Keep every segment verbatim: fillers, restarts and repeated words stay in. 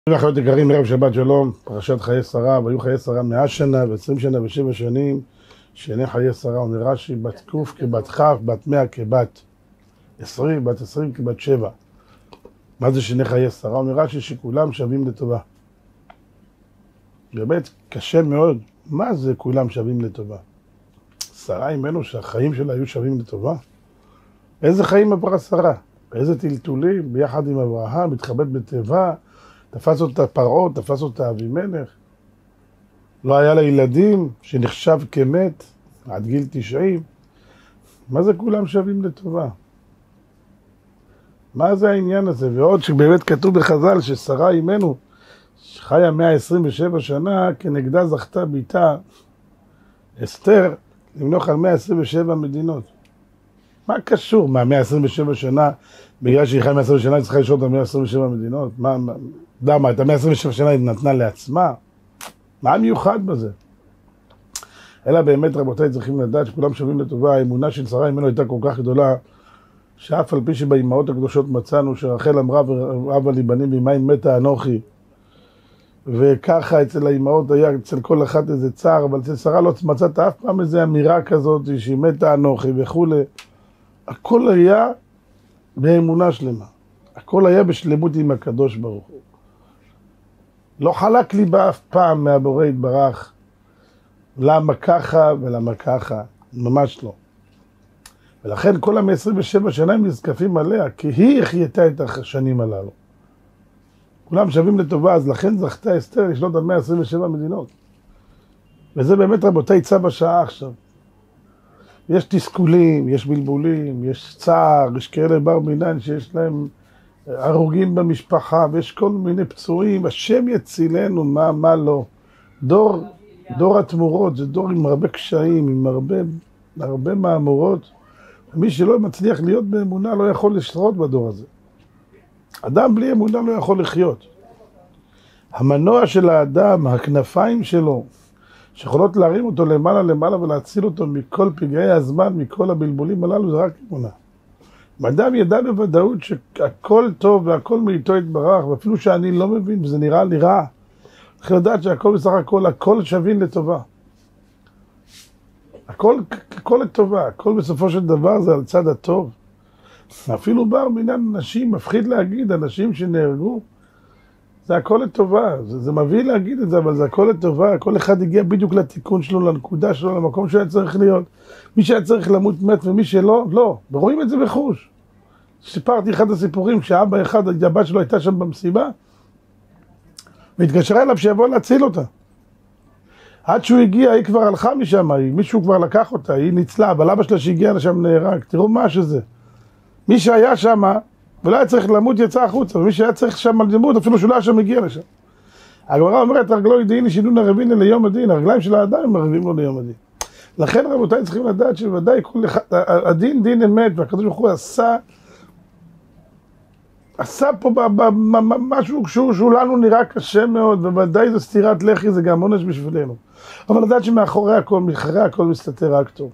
אחיות יקרים, ערב שבת שלום, פרשת חיי שרה. והיו חיי שרה מאה שנה ועשרים שנה ושבע שנים. שני חיי שרה, אומר רש"י, בת קוף כבת כף, בת מאה כבת עשרים, בת עשרים כבת שבע. מה זה שני חיי שרה? אומר רש"י שכולם שווים לטובה. באמת קשה מאוד. מה זה כולם שווים לטובה? שרה אימנו שהחיים שלה היו שווים לטובה? איזה חיים עברה שרה? איזה טלטולים, ביחד עם אברהם, מתחבט בטבע, תפס אותה פרעה, תפס אותה אבימלך. לא היה לה ילדים, שנחשב כמת עד גיל תשעים. מה זה כולם שווים לטובה? מה זה העניין הזה? ועוד שבאמת כתוב בחז"ל ששרה אימנו חיה מאה עשרים ושבע שנה, כנגדה זכתה ביתה אסתר למלוך על מאה עשרים ושבע מדינות. מה קשור? מה, מאה עשרים ושבע שנה, בגלל שהיא חיה מאה עשרים שנה, היא צריכה לשאול אותה מאה עשרים ושבע מדינות? מה, מה, למה? את ה-מאה עשרים ושבע שנה היא נתנה לעצמה? מה המיוחד בזה? אלא באמת רבותיי צריכים לדעת שכולם שווים לטובה. האמונה של שרה אימנו הייתה כל כך גדולה, שאף על פי שבאימהות הקדושות מצאנו שרחל אמרה ורבה לי בנים ממים מתה אנוכי, וככה אצל האימהות היה אצל כל אחת איזה צער, אבל אצל שרה לא מצאת אף פעם איזה אמירה כזאת שהיא מתה אנוכי וכו'. הכל היה באמונה שלמה, הכל היה בשלמות עם הקדוש ברוך הוא. לא חלק לי באף פעם מהבורא יתברך למה ככה ולמה ככה, ממש לא. ולכן כל ה-מאה עשרים ושבע שנה הם נזקפים עליה, כי היא החייתה את השנים הללו. כולם שווים לטובה, אז לכן זכתה אסתר לשלוט על מאה עשרים ושבע מדינות. וזה באמת רבותיי צו השעה עכשיו. יש תסכולים, יש בלבולים, יש צער, יש כאלה בר מינן שיש להם הרוגים במשפחה, ויש כל מיני פצועים. השם יצילנו, מה, מה לא. דור, דור התמורות, זה דור עם הרבה קשיים, עם הרבה, הרבה מאמורות. ומי שלא מצליח להיות באמונה לא יכול לשרות בדור הזה. אדם בלי אמונה לא יכול לחיות. המנוע של האדם, הכנפיים שלו, שיכולות להרים אותו למעלה למעלה ולהציל אותו מכל פגעי הזמן, מכל הבלבולים הללו, זה רק אמונה. אם אדם ידע בוודאות שהכל טוב והכל מאיתו יתברך, ואפילו שאני לא מבין וזה נראה לי רע, צריך לדעת שהכל בסך הכל, הכל שווים לטובה. הכל, הכל לטובה, הכל בסופו של דבר זה על צד הטוב. אפילו בר מינן אנשים, מפחיד להגיד, אנשים שנהרגו, זה הכל לטובה. זה, זה מביא להגיד את זה, אבל זה הכל לטובה. כל אחד הגיע בדיוק לתיקון שלו, לנקודה שלו, למקום שהיה צריך להיות. מי שהיה צריך למות מת ומי שלא, לא. ורואים את זה בחוש. סיפרתי אחד הסיפורים, כשאבא אחד, הבת שלו הייתה שם במסיבה, והתקשרה אליו שיבוא להציל אותה. עד שהוא הגיע, היא כבר הלכה משם, מישהו כבר לקח אותה, היא ניצלה, אבל אבא שלה שהגיע לשם נהרג. תראו מה שזה. מי שהיה שם, ולא היה צריך למות יצא החוצה, ומי שהיה צריך שם למות, אפילו שהוא לא היה שם מגיע לשם. הגמרא אומרת, רגלו ידעיני שינון הרביני ליום הדין, הרגליים של האדם הם ערבים לו ליום הדין. לכן רבותיי צריכים לדעת שבוודאי כל אחד, הדין דין אמת, והקדוש ברוך הוא עשה, עשה פה משהו שהוא לנו נראה קשה מאוד, ובוודאי זו סתירת לחי, זה גם עונש בשבילנו. אבל לדעת שמאחורי הכל, מאחורי הכל מסתתר רק טוב.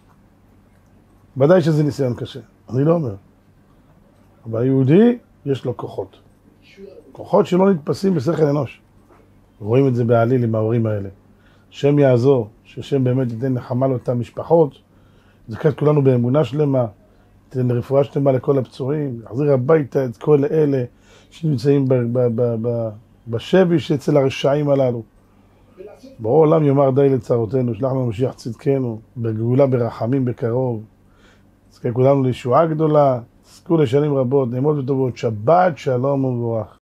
ודאי שזה ניסיון קשה, אני לא אומר. אבל היהודי יש לו כוחות. כוחות שלא נתפסים בשכל אנוש. רואים את זה בעליל עם ההורים האלה. שם יעזור, ששם באמת ייתן נחמה לאותן משפחות. זכת כולנו באמונה שלמה, ייתן רפואה שלמה לכל הפצועים, יחזיר הביתה את כל אלה שנמצאים בשבי שאצל הרשעים הללו. ברור עולם יאמר די לצרותינו, שלח לנו משיח צדקנו, בגאולה ברחמים בקרוב. זכה כולנו לישועה גדולה, זכו לשנים רבות, נעמוד וטובות, שבת שלום ומבורך.